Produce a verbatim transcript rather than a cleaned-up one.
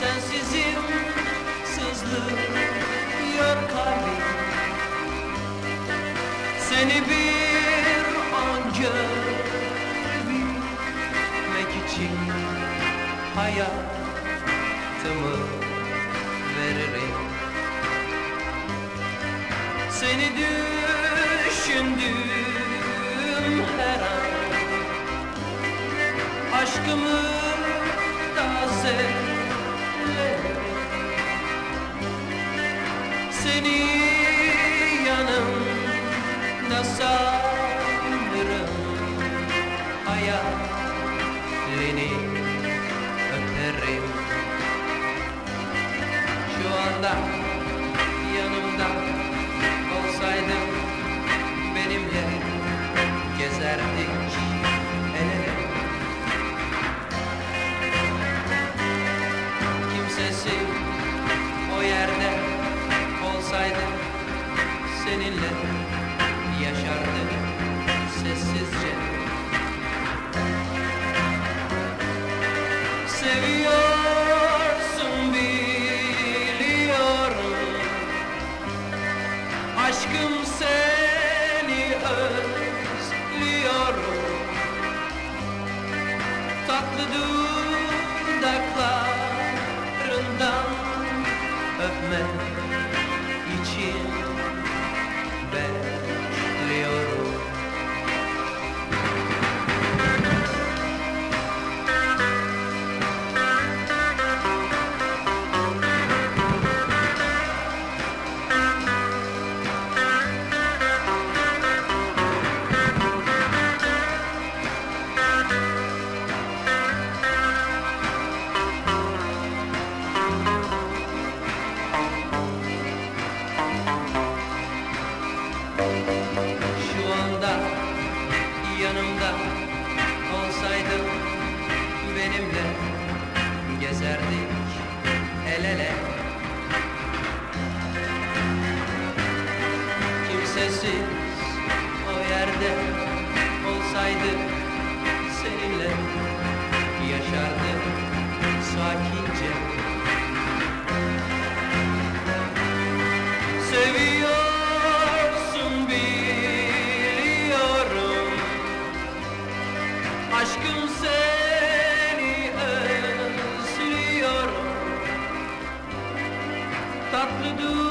Sensizim sızlıyor kalbim. Seni bir an görmek için hayatımı veririm. Seni düşündüm her an, aşkımı tazelerim. Seni yanımda sanırım, hayalini öperim. Şu anda yanımda olsaydın benimle gezerdik el ele. Kimsesi o yerde olsaydı seninle yaşardık sessizce. Seviyorsun biliyorum, aşkım seni özlüyorum. Tatlı dudaklarından öpmek için bekliyorum. Şu anda yanımda olsaydın benimle gezerdik el ele. Kimsesiz o yerde olsaydı seninle yaşardık sakince. Seviyorsun biliyorum, aşkım seni özlüyorum. Tatlı